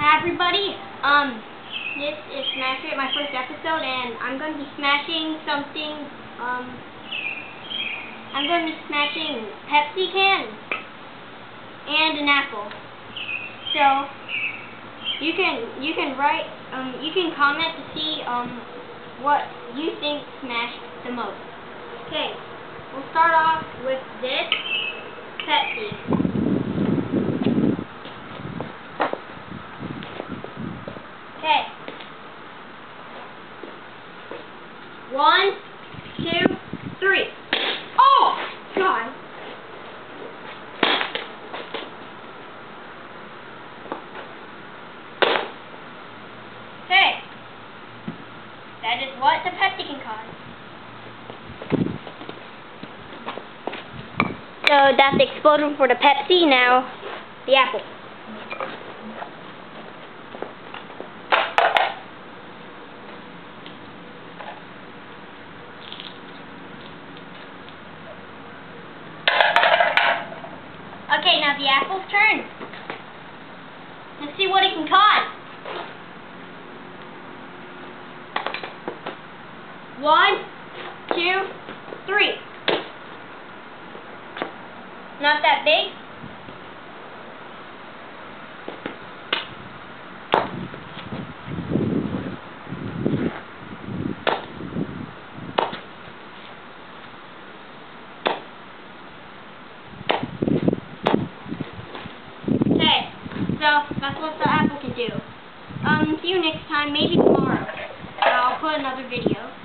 Hi everybody, this is Smash It, my first episode, and I'm going to be smashing something, I'm going to be smashing Pepsi can and an apple. So, you can write, you can comment to see, what you think smashed the most. Okay, we'll start off with this Pepsi. Okay. 1, 2, 3. Oh God. Okay. That is what the Pepsi can cause. So that's the explosion for the Pepsi. Now the apple. Okay, now the apple's turn. Let's see what it can cause. 1, 2, 3. Not that big. So that's what the apple can do. See you next time, maybe tomorrow. I'll put another video.